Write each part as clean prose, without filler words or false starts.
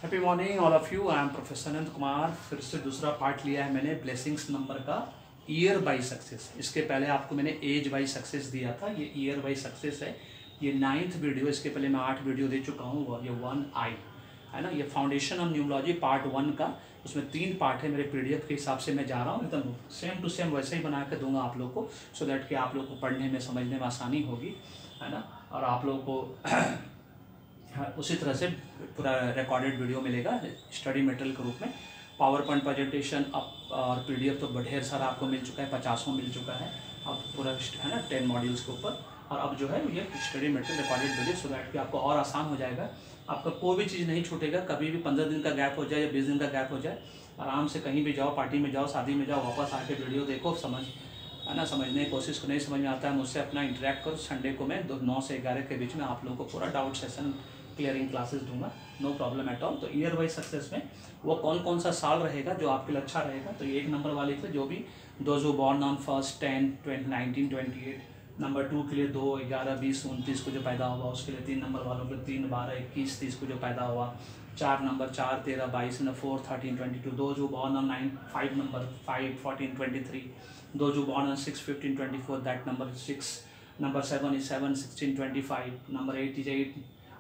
Happy morning all of you. I am professor Anant Kumar. फिर से दूसरा पार्ट लिया है मैंने ब्लेसिंग्स नंबर का, ईयर बाई सक्सेस। इसके पहले आपको मैंने एज बाई सक्सेस दिया था, ये ईयर बाई सक्सेस है। ये 9th वीडियो, इसके पहले मैं 8 वीडियो दे चुका हूँ। ये 1I है ना, ये फाउंडेशन ऑफ न्यूमरोलॉजी पार्ट 1 का। उसमें 3 पार्ट है। मेरे PDF के हिसाब से मैं जा रहा हूँ, एकदम सेम टू सेम वैसे ही बना के दूंगा आप लोग को, सो दैट कि आप लोग को पढ़ने में समझने में आसानी होगी, है ना। और आप लोग को उसी तरह से पूरा रिकॉर्डेड वीडियो मिलेगा स्टडी मटेरियल के रूप में। पावर पॉइंट प्रेजेंटेशन अब और PDF तो ढेर सारा आपको मिल चुका है, 50 मिल चुका है अब पूरा, है ना, 10 मॉड्यूल्स के ऊपर। और अब जो है ये study material recorded video, so that कि आपको और आसान हो जाएगा। आपका कोई भी चीज़ नहीं छूटेगा। कभी भी 15 दिन का गैप हो जाए या 20 दिन का गैप हो जाए, आराम से कहीं भी जाओ, पार्टी में जाओ, शादी में जाओ, वापस आके वीडियो देखो, है ना, समझने की कोशिश को। नहीं समझ में आता है मुझसे अपना इंटरेक्ट करो। संडे को मैं 9 से 11 के बीच में आप लोगों को पूरा डाउट सेशन क्लियरिंग क्लासेस दूंगा, नो प्रॉब्लम एट ऑल। तो ईयर वाइज सक्सेस में वो कौन कौन सा साल रहेगा जो आपके लिए अच्छा रहेगा, तो 1 नंबर वाले के जो भी those who born on 1st 10 1928, number 2 के लिए 2 11 20 29 को जो पैदा हुआ उसके लिए, 3 नंबर वालों के 3 12 21 30 को जो पैदा हुआ, 4 number 4 13 22 4 13 22, those who born on 5 number 5 14 23, those who born on 6 15 24, that number 6, number 7 is 7 16 25, number 8 is 8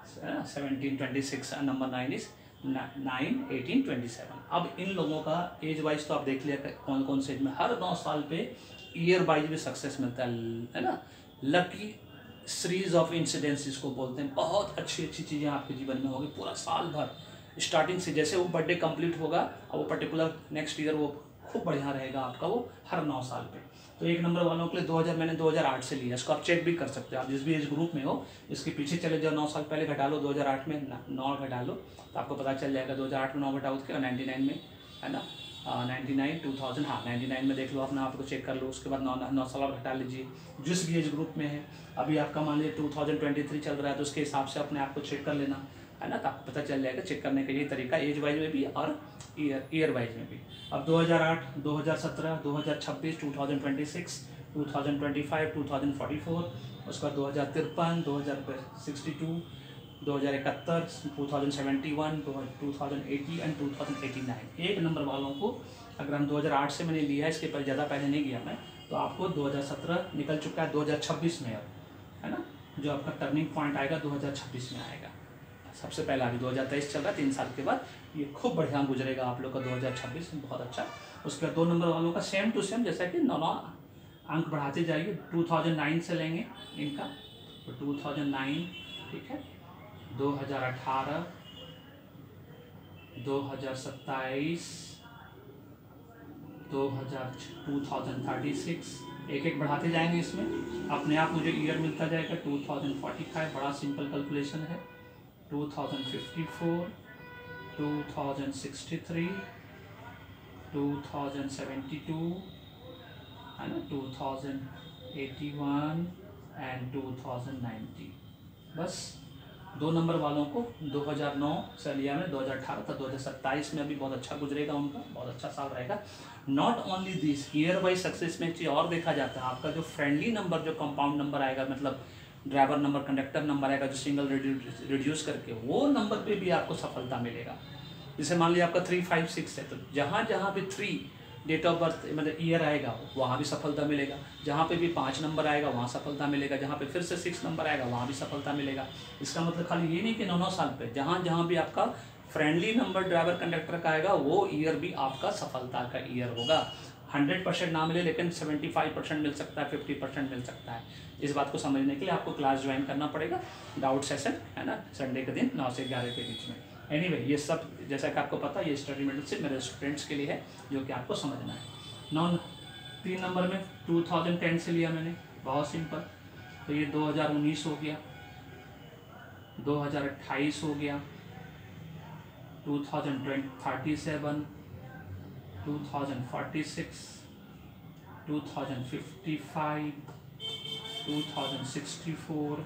17 26, number 9 is 9 18 27। अब इन लोगों का एज वाइज तो आप देख लिया कौन कौन से एज में। हर 9 साल पे ईयर वाइज भी सक्सेस मिलता है ना। लकी सीरीज ऑफ इंसिडेंट्स इसको बोलते हैं। बहुत अच्छी अच्छी चीज़ें आपके जीवन में होगी पूरा साल भर, स्टार्टिंग से जैसे वो बर्थडे कंप्लीट होगा और वो पर्टिकुलर नेक्स्ट ईयर वो खूब बढ़िया रहेगा आपका वो हर 9 साल पे। तो 1 नंबर वालों के लिए 2000 मैंने 2008 से लिया, इसको आप चेक भी कर सकते हो। आप जिस भी एज ग्रुप में हो इसके पीछे चले जाओ, 9 साल पहले घटा लो, 2008 में 9 घटा लो तो आपको पता चल जाएगा। 2008 में 9 घटाओ उसके, और 99 में, है ना, 99 2000, हाँ 99 में देख लो अपना, आपको चेक कर लो। उसके बाद 9 साल और घटा लीजिए जिस भी एज ग्रुप में है। अभी आपका मान लीजिए 2023 चल रहा है तो उसके हिसाब से अपने आप को चेक कर लेना, है ना, तो आपको पता चल जाएगा। चेक करने का ये तरीका एज वाइज में भी और ईयर वाइज में भी। अब 2008 2017 2026 2026 2025 2044, उसका 2053 2062 2071 2071 2080 एंड 2089। 1 नंबर वालों को अगर हम 2008 से मैंने लिया है, इसके पहले ज़्यादा पहले नहीं गया मैं, तो आपको 2017 निकल चुका है, 2026 में अब, है ना, जो आपका टर्निंग पॉइंट आएगा 2026 में आएगा। सबसे पहला अभी 2023 चल रहा है, 3 साल के बाद ये खूब बढ़िया गुजरेगा आप लोग का 2026 बहुत अच्छा। उसके बाद 2 नंबर वालों का सेम टू सेम, जैसा कि 9 अंक बढ़ाते जाइए। 2009 से लेंगे इनका, तो 2009, ठीक है, 2018 2027 2036, एक एक बढ़ाते जाएंगे इसमें, अपने आप मुझे ईयर मिलता जाएगा। 2045 बड़ा सिंपल कैलकुलेशन है। 2054 2063 2072, है ना, 2081 एंड 2090। बस 2 नंबर वालों को 2009 से लिया में, 2018 तक 2027 में अभी बहुत अच्छा गुजरेगा उनका, बहुत अच्छा साल रहेगा। Not only this, year wise success में एक चीज़ और देखा जाता है, आपका जो फ्रेंडली नंबर, जो कंपाउंड नंबर आएगा, मतलब ड्राइवर नंबर, कंडक्टर नंबर आएगा, जो सिंगल रिड्यूस करके, वो नंबर पे भी आपको सफलता मिलेगा। जैसे मान लीजिए आपका 3 5 6 है, तो जहाँ जहाँ भी 3 डेट ऑफ बर्थ मतलब ईयर आएगा वहाँ भी सफलता मिलेगा। जहाँ पे भी 5 नंबर आएगा वहाँ सफलता मिलेगा। जहाँ पे फिर से 6 नंबर आएगा वहाँ भी सफलता मिलेगा। इसका मतलब खाली ये नहीं कि 9 साल पे, जहाँ जहाँ भी आपका फ्रेंडली नंबर ड्राइवर कंडक्टर का आएगा वो ईयर भी आपका सफलता का ईयर होगा। 100% ना मिले लेकिन 75% मिल सकता है, 50% मिल सकता है। इस बात को समझने के लिए आपको क्लास ज्वाइन करना पड़ेगा, डाउट सेशन, है ना, संडे के दिन 9 से 11 के बीच में। एनीवे, ये सब जैसा कि आपको पता है ये स्टडी मटेरियल सिर्फ मेरे स्टूडेंट्स के लिए है, जो कि आपको समझना है। 3 नंबर में 2010 से लिया मैंने, बहुत सिंपल। तो ये 2019 हो गया, 2028 हो गया, 2037 2046 2055 2064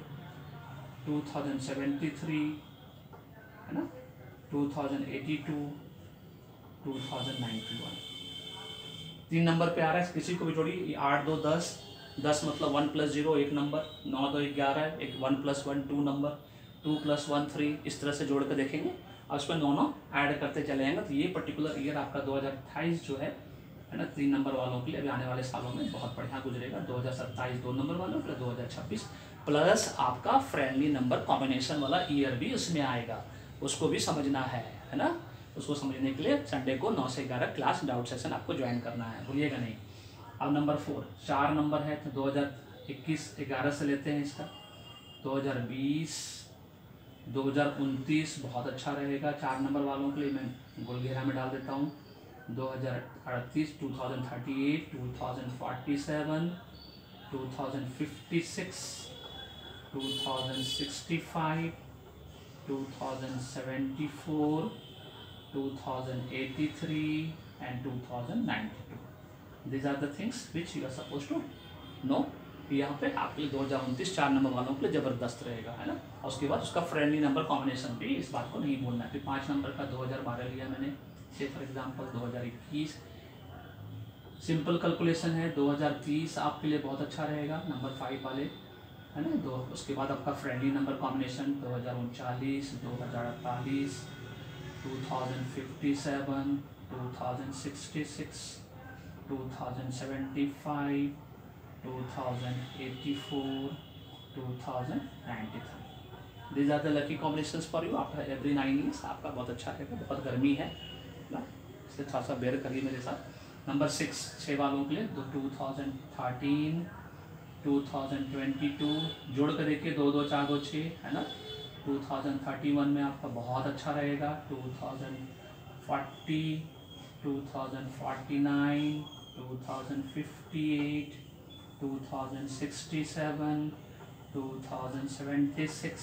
2073, है ना, 2082 2091। 3 नंबर पे आ रहा है, किसी को भी जोड़िए। 8 2 10, 10 मतलब 1 + 0 1 नंबर, 9 2 11, एक 1 + 1 2 नंबर, 2 + 1 3, इस तरह से जोड़ कर देखेंगे और उस पर 9 ऐड करते चले जाएंगे तो ये पर्टिकुलर ईयर आपका 2028 जो है ना 3 नंबर वालों के लिए अभी आने वाले सालों में बहुत बढ़िया गुजरेगा। 2027 2 नंबर वालों के लिए, 2026 प्लस आपका फ्रेंडली नंबर कॉम्बिनेशन वाला ईयर भी उसमें आएगा, उसको भी समझना है ना। उसको समझने के लिए संडे को 9 से 11 क्लास डाउट सेशन आपको ज्वाइन करना है, भूलिएगा नहीं। अब नंबर 4 4 नंबर है तो 2021 11 से लेते हैं इसका, 2020 2029 बहुत अच्छा रहेगा 4 नंबर वालों के लिए, मैं गोल घेरा में डाल देता हूँ। 2038 2038 2047 2056 2065 2074 2083 and 2092. These are the things which you are supposed to know। यहाँ पे आपके लिए 2029 4 नंबर वालों के लिए ज़बरदस्त रहेगा, है ना। और उसके बाद उसका फ्रेंडली नंबर कॉम्बिनेशन भी, इस बात को नहीं भूलना है। फिर 5 नंबर का 2012 लिया मैंने, से फॉर एग्जांपल 2021 सिंपल कैलकुलेशन है। 2030 आपके लिए बहुत अच्छा रहेगा नंबर 5 वाले, है ना। उसके बाद आपका friendly number combination 2039 2048 2057 2066 2075 2084 2093। These are the lucky combinations for you after every 9 years। आपका बहुत अच्छा रहेगा। बहुत गर्मी है ना, इसलिए थोड़ा सा बेयर करिए मेरे साथ। नंबर 6 वालों के लिए 2013 2022 जोड़ कर देखिए, 2 2 4 2 6, है ना। 2031 में आपका बहुत अच्छा रहेगा। 2040 2049 2058 2067 2076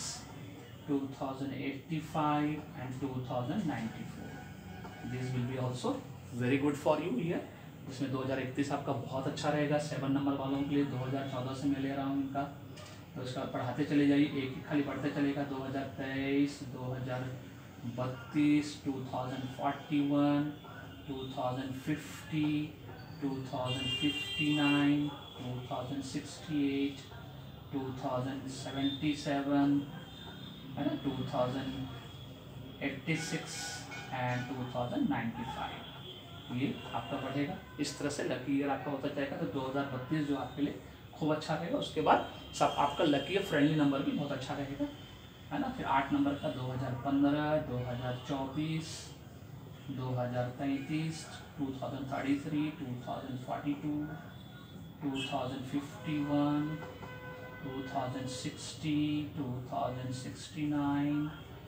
2085 and 2094। This will be also very good for you here। इसमें 2031 आपका बहुत अच्छा रहेगा 7 नंबर वालों के लिए। 2014 से मैं ले रहा हूँ इनका, तो इसका पढ़ाते चले जाइए, एक ही खाली बढ़ते चलेगा। 2023 2032 2041 2050 2059 2068 2077, है ना, 2086 एंड 2095। ये आपका बढ़ेगा। इस तरह से लकी ईयर आपका होता जाएगा। तो 2032 जो आपके लिए खूब अच्छा रहेगा। उसके बाद सब आपका लकी फ्रेंडली नंबर भी बहुत अच्छा रहेगा, है ना। फिर 8 नंबर का 2015 2024 2033 2033 2042 2051 2060 2069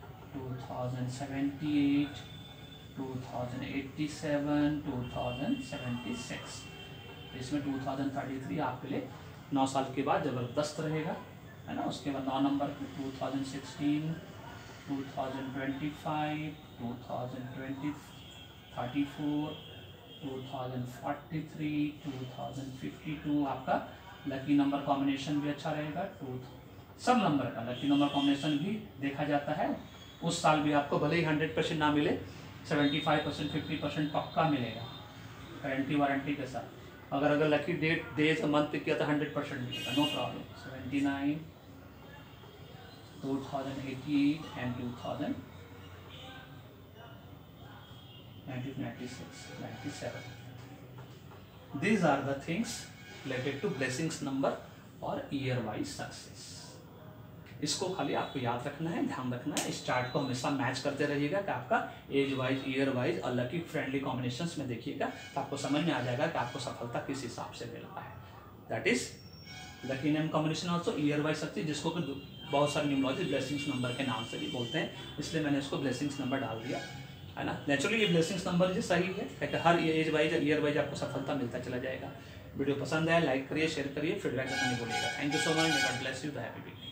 2078 2087 2076। इसमें 2033 आपके लिए 9 साल के बाद ज़बरदस्त रहेगा, है ना। उसके बाद 9 नंबर 2016 2025 2020 34 2043 2052 आपका लकी नंबर कॉम्बिनेशन भी अच्छा रहेगा। सब नंबर का लकी नंबर कॉम्बिनेशन भी देखा जाता है। उस साल भी आपको भले ही 100% ना मिले, 75% 50% पक्का मिलेगा, गारंटी वारंटी के साथ। अगर लकी डेट डेज मंथ पे किया तो 100% मिलेगा, no problem. 79 2088 and 1996 97। These are the things related to blessings number और ईयर वाइज सक्सेस। इसको खाली आपको याद रखना है, ध्यान रखना है। इस चार्ट को हमेशा मैच करते रहिएगा कि आपका एज वाइज, ईयर वाइज और लकी फ्रेंडली कॉम्बिनेशंस में देखिएगा तो आपको समझ में आ जाएगा कि आपको सफलता किस हिसाब से मिल रहा है। That is lucky name combination also year wise success, जिसको कि बहुत सारे न्यूमरोलॉजी ब्लेसिंग्स नंबर के नाम से भी बोलते हैं, इसलिए मैंने इसको ब्लेसिंग्स नंबर डाल दिया, है ना। नेचुरली ये ब्लेसिंग्स नंबर जो सही है, क्योंकि हर एज वाइज ईयर वाइज आपको सफलता मिलता चला जाएगा। वीडियो पसंद आए लाइक करिए, शेयर करिए, फीडबैक देना नहीं भूलिएगा। Thank you so much. God bless you. The happy week.